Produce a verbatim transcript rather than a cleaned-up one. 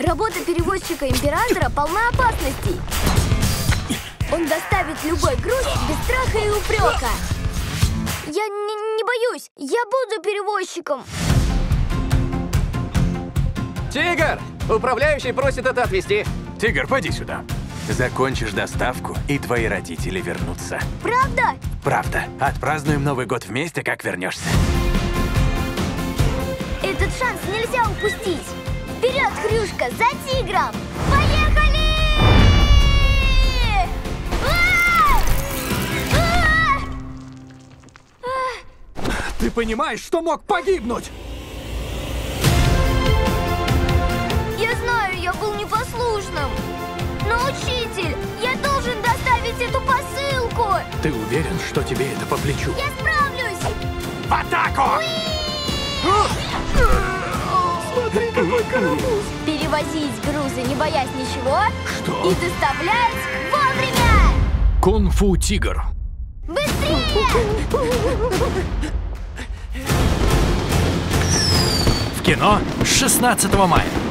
Работа перевозчика императора полна опасностей. Он доставит любой груз без страха и упрека. Я не, не боюсь, я буду перевозчиком. Тигр! Управляющий просит это отвезти. Тигр, поди сюда. Закончишь доставку, и твои родители вернутся. Правда? Правда. Отпразднуем Новый год вместе, как вернешься. Этот шанс нельзя упустить. Вперед, Хрюшка, за тигром! Поехали! Ты понимаешь, что мог погибнуть? Я знаю, я был непослушным. Но, учитель, я должен доставить эту посылку. Ты уверен, что тебе это по плечу? Я справлюсь! В атаку! Смотри, какой карапуз! Перевозить грузы, не боясь ничего. Что? И доставлять вовремя! Кунг-фу тигр. Быстрее! В кино с шестнадцатого мая.